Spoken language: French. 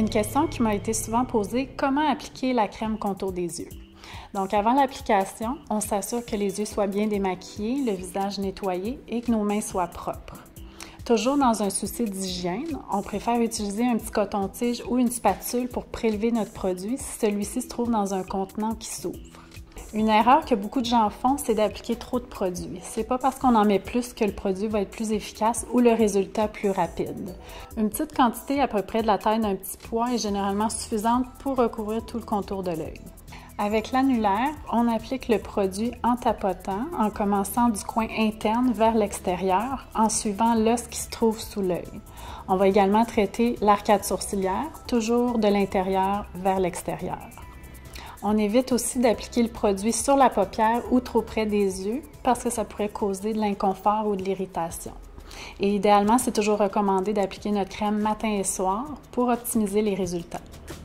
Une question qui m'a été souvent posée, comment appliquer la crème contour des yeux? Donc avant l'application, on s'assure que les yeux soient bien démaquillés, le visage nettoyé et que nos mains soient propres. Toujours dans un souci d'hygiène, on préfère utiliser un petit coton-tige ou une spatule pour prélever notre produit si celui-ci se trouve dans un contenant qui s'ouvre. Une erreur que beaucoup de gens font, c'est d'appliquer trop de produits. C'est pas parce qu'on en met plus que le produit va être plus efficace ou le résultat plus rapide. Une petite quantité à peu près de la taille d'un petit pois est généralement suffisante pour recouvrir tout le contour de l'œil. Avec l'annulaire, on applique le produit en tapotant, en commençant du coin interne vers l'extérieur, en suivant l'os qui se trouve sous l'œil. On va également traiter l'arcade sourcilière, toujours de l'intérieur vers l'extérieur. On évite aussi d'appliquer le produit sur la paupière ou trop près des yeux parce que ça pourrait causer de l'inconfort ou de l'irritation. Et idéalement, c'est toujours recommandé d'appliquer notre crème matin et soir pour optimiser les résultats.